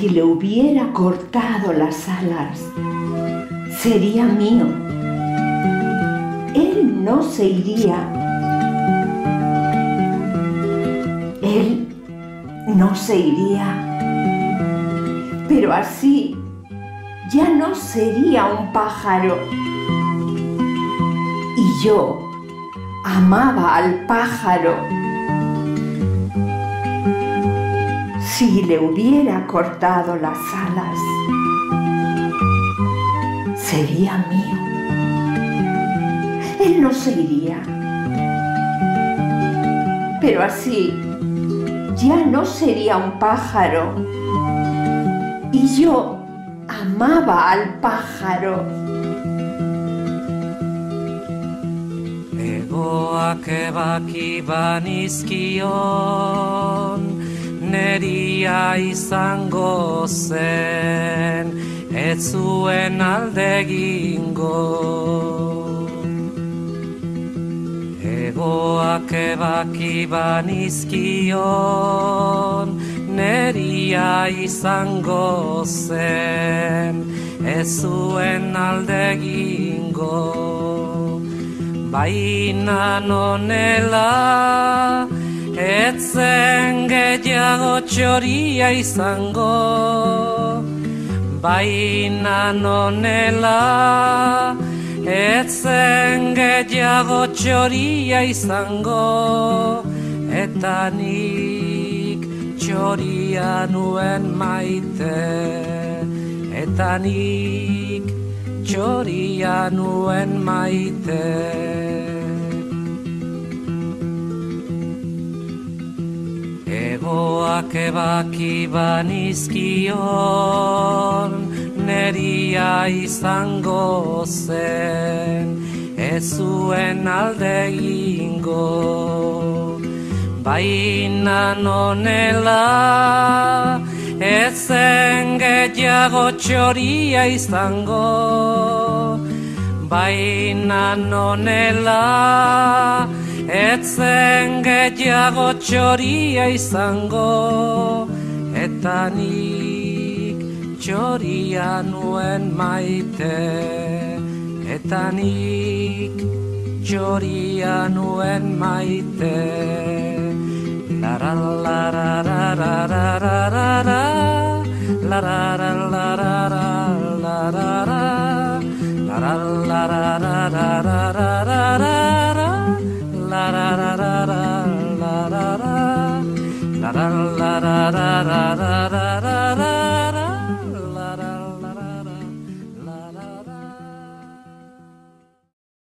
Si le hubiera cortado las alas, sería mío. Él no se iría. Él no se iría. Pero así ya no sería un pájaro. Y yo amaba al pájaro. Si le hubiera cortado las alas, sería mío. Él no se iría. Pero así ya no sería un pájaro. Y yo amaba al pájaro. Egoak ebaki banizkion, neria izango zen, ez zuen alde egingo. Egoak ebaki banizkion, neria izango zen, ez zuen alde egingo. Baina nonela, etzen gehiago txoria izango. Baina nonela, etzen gehiago txoria izango. Eta nik txoria nuen maite. Eta nik txoria nuen maite. Egoak ebaki banizkion, neria izango zen, ez zuen alde egingo. Baina nonela, etzen gehiago txoria izango. Baina nonela, etzen gehiago txoria izango. Eta nik txoria nuen maite. Eta nik txoria nuen maite. La la la la la la la la la la la la la la la la